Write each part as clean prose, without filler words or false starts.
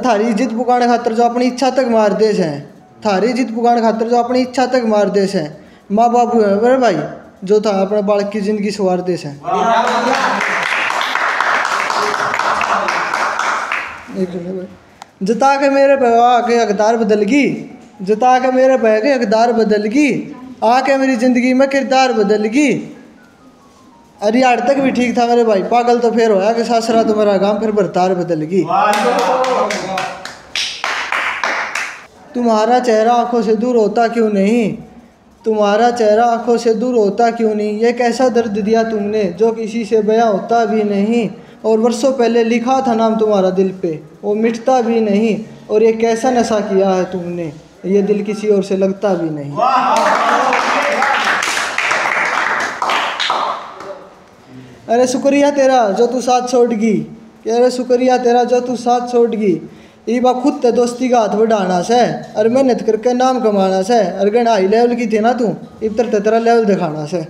थारी इज्जत पुकाने खातर जो अपनी इच्छा तक मार दे हैं, थारी इज्जत पुकाने खातर जो अपनी इच्छा तक मार दे हैं। माँ बाप है बड़े भाई जो था अपने बालक की जिंदगी सवार दे हैं। जता के मेरे पे आके हकदार बदलगी, जता के मेरे पे आके हकदार बदलगी, आके मेरी जिंदगी में किरदार बदलगी। अरे यार तक भी ठीक था मेरे भाई, पागल तो फिर होया कि सासरा तो मेरा गांव फिर बरतार बदलगी। तुम्हारा चेहरा आंखों से दूर होता क्यों नहीं, तुम्हारा चेहरा आंखों से दूर होता क्यों नहीं। ये कैसा दर्द दिया तुमने जो किसी से बयां होता भी नहीं। और वर्षों पहले लिखा था नाम तुम्हारा दिल पे, वो मिटता भी नहीं। और ये कैसा नशा किया है तुमने, ये दिल किसी और से लगता भी नहीं। अरे शुक्रिया तेरा जो तू साथ छोड़गी, अरे शुक्रिया तेरा जो तू साथ छोड़गी। ये बा खुद ते दोस्ती का हाथ बढ़ाना से, और मेहनत करके नाम कमाना से। और गण हाई लेवल की थे ना तू, इतर तेरा लेवल दिखाना से।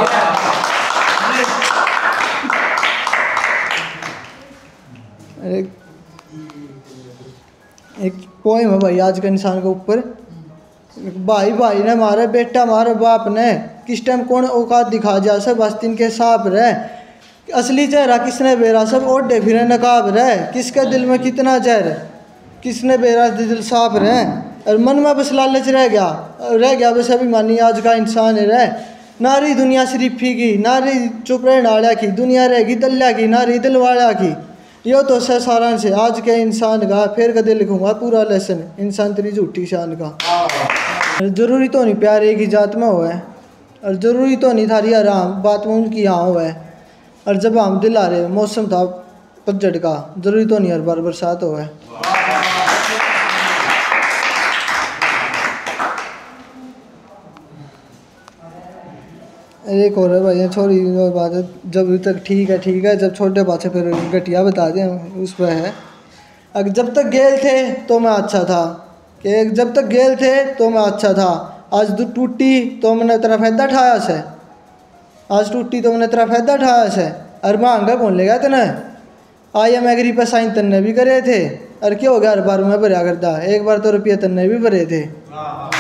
एक पोइम है भाई आज के इंसान के ऊपर। भाई भाई ने मारे, बेटा मारे बाप ने, किस टाइम कौन औकात दिखा जा सब बस तीन के साप रहे। असली चेहरा किसने बेरा सब ओढ़े फिरे नकाब रहे। किसके दिल में कितना जहर, किसने बेरा दिल साफ रहे। और मन में बस लालच रह गया बस अभिमानी आज का इंसान रहे। नारी दुनिया शरीफी की, नारी चुप रहे नाड़ा की, दुनिया रहेगी दल्ला की, नारी दिलवाड़ा की। यो तो है सारांश है आज के इंसान का। फिर कदे लिखूंगा पूरा लेसन इंसान तेरी झूठी शान का। जरूरी तो नहीं प्यार एक ही जात में हो है, और ज़रूरी तो नहीं थारी आराम बात में उनकी यहाँ हो है। और जब हम दिल आ रहे मौसम था पतझड़ का, ज़रूरी तो नहीं हर बार बरसात हो है। एक और है भाई छोरी बात है, जब तक ठीक है जब छोटे पाछे फिर घटिया बता दें उस पर है। अगर जब तक गेल थे तो मैं अच्छा था, कि जब तक गेल थे तो मैं अच्छा था। आज टूटी तो मैंने तेरा फायदा उठाया से, आज टूटी तो मैंने तेरा फायदा उठाया से। और महंगा कौन लेगा तेने, आई एम एग्री पे साइन तन्ने भी करे थे। और क्या हो गया हर बार मैं भरा करता, एक बार तो रुपये तन्ने भी भरे थे।